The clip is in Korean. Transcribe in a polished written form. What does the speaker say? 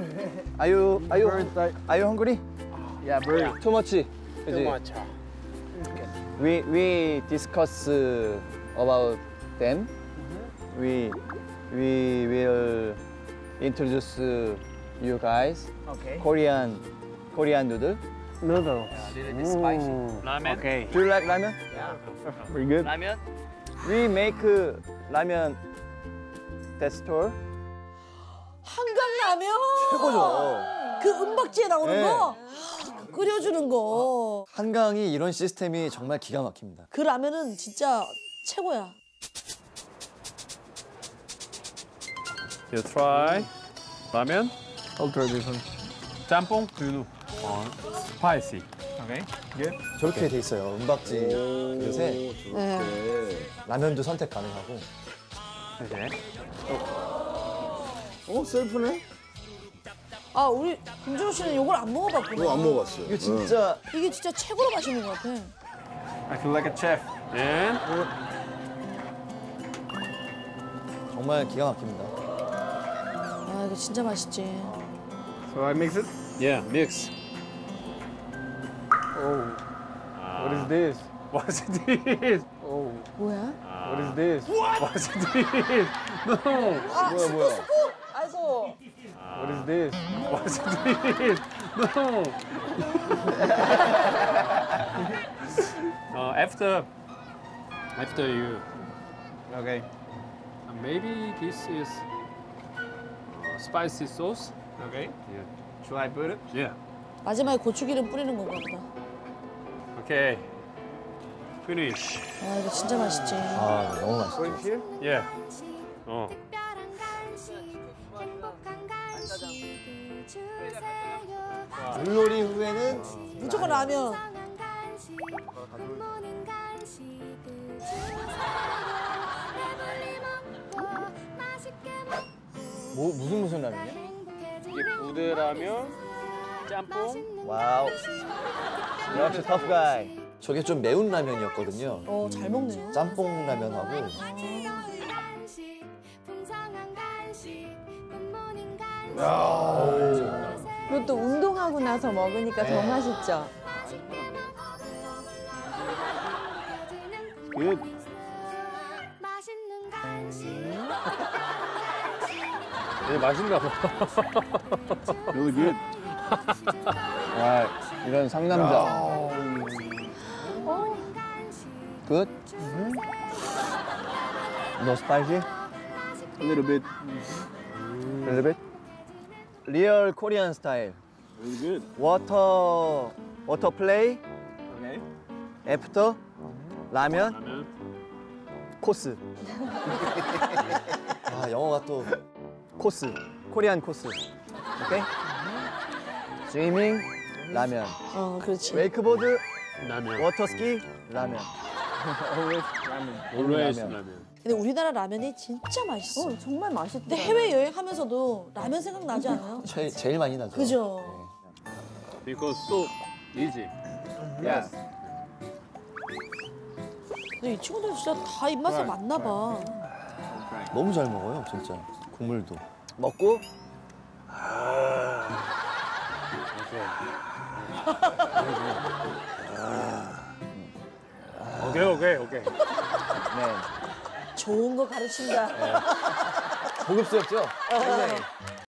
Are you hungry? Yeah, very Too much. too 그지? much. We discuss about them. We will introduce you guys Okay. Korean noodle. Noodle. A little bit spicy. 라멘. Okay. Do you like ramen? Very good. 라면. We make ramen that store. 한강라면. 최고죠. 그 은박지에 나오는 네. 거. 끓여주는 거. 한강이 이런 시스템이 정말 기가 막힙니다. 그 라면은 진짜 최고야. You try. 라면. I'll try this one. 짬뽕. 그리고 spicy. Okay. Good. 저렇게 돼 있어요. 은박지 그릇에 네. 라면도 선택 가능하고. Okay. 셀프네? 아 우리 김준호 씨는 이걸 안 먹어봤구나. 그거 안 먹어봤어요. 이거 진짜 이게 진짜 최고로 맛있는 것 같아. I feel like a chef. And 정말 기가 막힙니다. 아 이거 진짜 맛있지. So I mix it. yeah, mix. Oh. What is this? What's this? Oh. 뭐야? What is this? What's this? No. 뭐야? 아이고. What is this? What's this? No. After you, Okay. maybe this is spicy sauce. Okay. Yeah. Should I put it? Yeah. 마지막에 고추기름 뿌리는 건가 보다. Okay. Finish. 아 이거 진짜 맛있지. 아 너무 맛있어. Put it here? Yeah. 어. 물놀이 후에는 무조건 라면. 무슨 라면이야? 이게 부대라면 짬뽕. 와우. 역시 터프 가이. 저게 좀 매운 라면이었거든요. 잘 먹네요. 짬뽕 라면하고 그것도 운동하고 나서 먹으니까 더 맛있죠. Good. 되게 맛있나 봐. Really good. 와 이런 상남자. Good. No spicy? A little bit. A little bit. Real Korean style. Really good. Water play. Okay. After 라면 라면. 코스. 아 영어가 또 코스. 코리안 코스. 오케이? 스위밍 라면. 그렇지. 웨이크보드 라면. 워터스키 라면. Always ramen. Always 라면. 라면. 근데 우리나라 라면이 진짜 맛있어. 정말 맛있다. 근데 해외 여행하면서도 라면 생각나지 않아요? 제일 많이 나죠. 그죠? Because so easy. Yeah. 근데 이 친구들 진짜 다 입맛에 맞나 봐. 너무 잘 먹어요, 진짜. 국물도. 먹고 오케이. 네. 좋은 거 가르친다. 고급스럽죠? 굉장히.